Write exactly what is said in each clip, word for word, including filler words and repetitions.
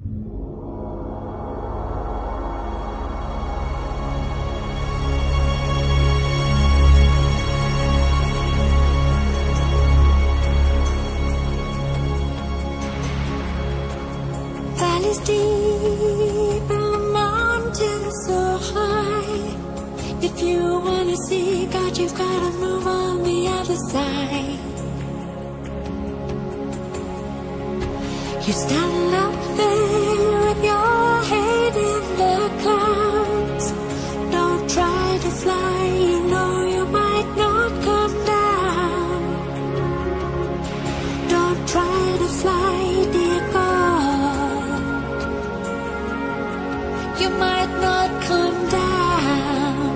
Valleys deep and mountains so high. If you wanna see God, you've gotta move on the other side. You stand up there with your head in the clouds. Don't try to fly, you know you might not come down. Don't try to fly, dear God. You might not come down.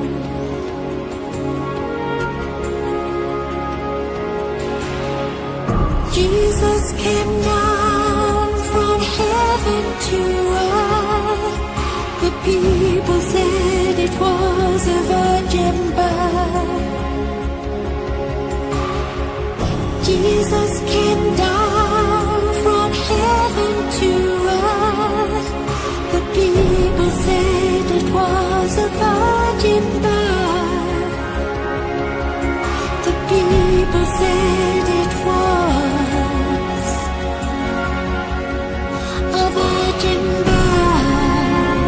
Jesus came down from heaven to earth. The people said it was a virgin birth. Jesus came down from heaven to earth. The people said it was a virgin birth. The people said it was a virgin birth.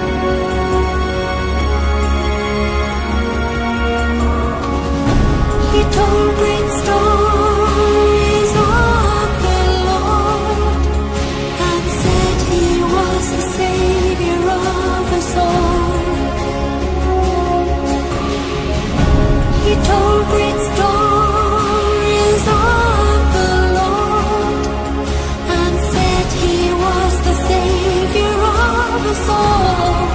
He told great stories of the Lord and said he was the Savior of us all. He told great stories of the Lord and said he was the Savior of us all.